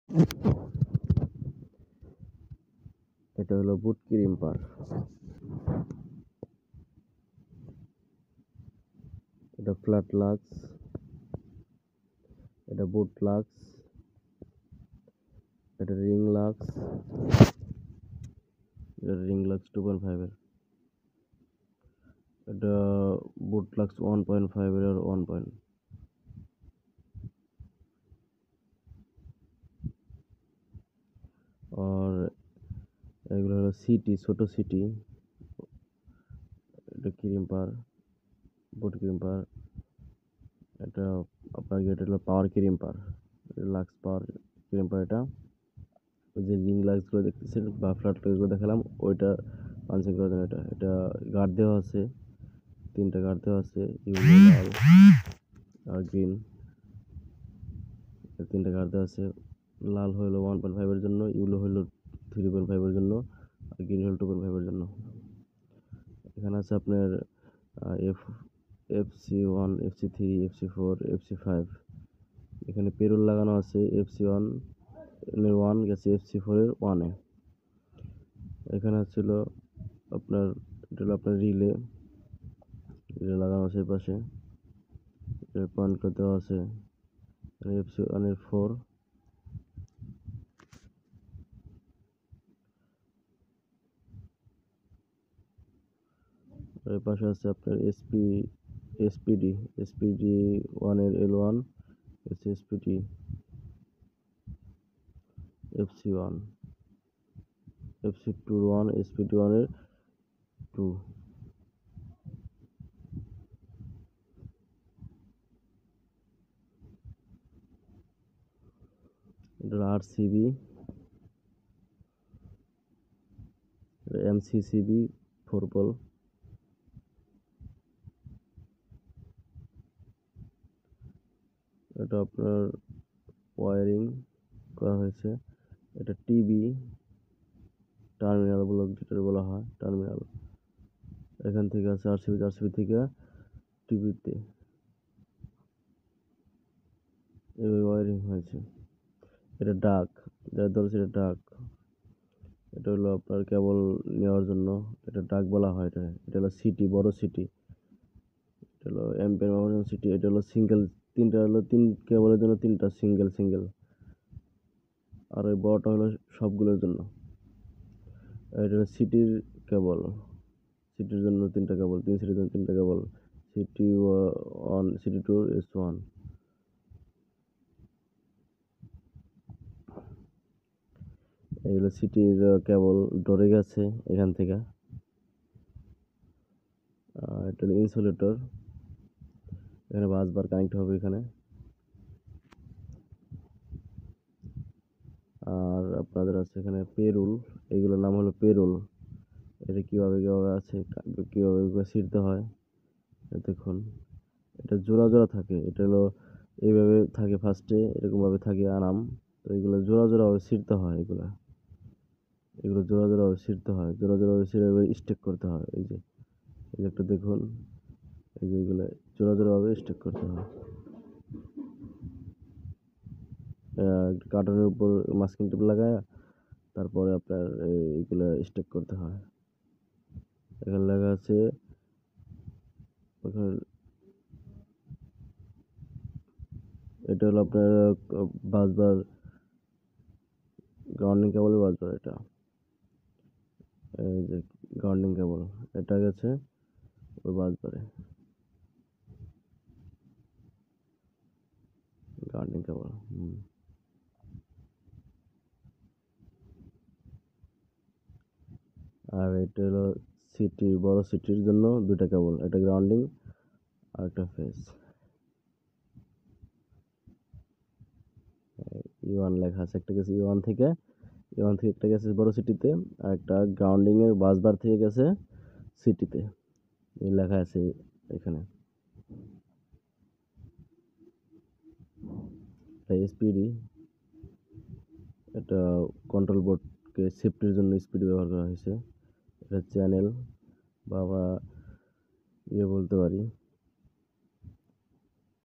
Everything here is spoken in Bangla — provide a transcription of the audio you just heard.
এটা হলো বুট ক্রিম্পার। এটা ফ্ল্যাট লাক্স, এটা বুট লাক্স, এটা রিং লাক্স, এটা রিং লাক্স 2.5 এর, এটা বুট লাক্স 1.5 এর আর 1 পয়েন্ট। আর এগুলো হলো সিটি, ছোট সিটি, এটা ক্রিম্পার, বুট ক্রিম্পার। এটা আপনার এটা হলো power crimper, lugs power crimper. এটা ওই যে রিং লাক্সগুলো দেখতেছেন বা ফ্ল্যাট লাক্সগুলো দেখালাম, ওইটা পাঞ্চিং করার জন্য। এটা এটা গার্ড দেওয়া আছে, 3টা গার্ড দেওয়া আছে, ইউলো, লাল আর গ্রিন। 3টা গার্ড দেওয়া আছে। লাল হলো 1.5 এর জন্য, ইউলো হলো 3.5 এর জন্য, আর গ্রিন হলো 2.5 এর জন্য। এখানে আছে আপনার F FC1, FC3, FC4, FC5। এখানে পেরোল লাগানো আছে FC1 এর 1 গেছে FC4 এর 1-এ। এখানে ছিল আপনার, এটা হলো আপনার রিলে লাগানো আছে এই পাশে, পয়েন্ট করে দেওয়া আছে FC1 এর 4। এর পাশে আছে আপনার SPD 1 এর L1, SPD FC1, FC2 এর 1, SPD1 এর 2। এটা RCB, MCCB 4 পোল। এটা আপনার ওয়ারিং করা হয়েছে। এটা টিবি, টার্মিনাল ব্লক যেটা বলা হয়, টার্মিনাল। এখান থেকে আছে RCB থেকে টিভিতে এইভাবে ওয়ারিং হয়েছে। এটা ডাক, যার ধরেছে এটা ডাক। এটা হলো আপনার কেবল নেওয়ার জন্য, এটা ডাক বলা হয়। এটা হলো সিটি, বড় সিটি। এটা হলো এম্পিয়ার মাপার সিটি। এটা হলো সিঙ্গেল, 3টা হলো 3 কেবলের জন্য, 3টা সিঙ্গেল সিঙ্গেল। আর ওই বড়টা হলো সবগুলোর জন্য। এটা হলো সিটির কেবল, সিটির জন্য 3টা কেবল, 3 সিটির জন্য 3টা কেবল। CT1, CT2, S1। এগুলো সিটির কেবল ধরে গেছে এখান থেকে। এটা হলো ইনসুলেটর, এখানে বাসবার কানেক্ট হবে এখানে। আর আপনাদের আছে এখানে পেরুল, এইগুলোর নাম হলো পেরুল। এটা কীভাবে আছে, কীভাবে ছিঁড়তে হয় দেখুন। এটা জোড়া জোড়া থাকে, এটা হলো এইভাবে থাকে ফার্স্টে, এরকমভাবে থাকে আরাম। তো এগুলো জোড়া জোড়াভাবে ছিঁড়তে হয়। এগুলো জোড়া জোড়াভাবে ছিঁড়তে হয়, জোড়া জোড়াভাবে ছিঁড়ে স্টেক করতে হয়। এই যে একটা দেখুন, এই যে এগুলো জোড়া জোড়াভাবে স্টেক করতে হয়। কার্টনের উপর মাস্কিং টেপ লাগায় তারপরে আপনার এইগুলো স্টেক করতে হয়। এখানে লেখা আছে, এটা হলো আপনার বাসবার, গ্রাউন্ডিং কেবলের বাসবার। এটা এই যে গ্রাউন্ডিং কেবল, এটা গেছে ওই বাসবারে, গ্রাউন্ডিং কেবল। আর এটা হলো সিটি, বড় সিটির জন্য 2টা কেবল, একটা গ্রাউন্ডিং আর একটা ফেস। E1 লেখা আছে, একটা গেছে E1 থেকে, একটা গেছে বড় সিটিতে, আর একটা গ্রাউন্ডিং এর বাসবার থেকে গেছে সিটিতে। এই লেখা আছে এখানে। SPD, এটা কন্ট্রোল বোর্ডকে সেফটির জন্য SPD ব্যবহার করা হয়েছে। এটা চ্যানেল বা আমরা বলতে পারি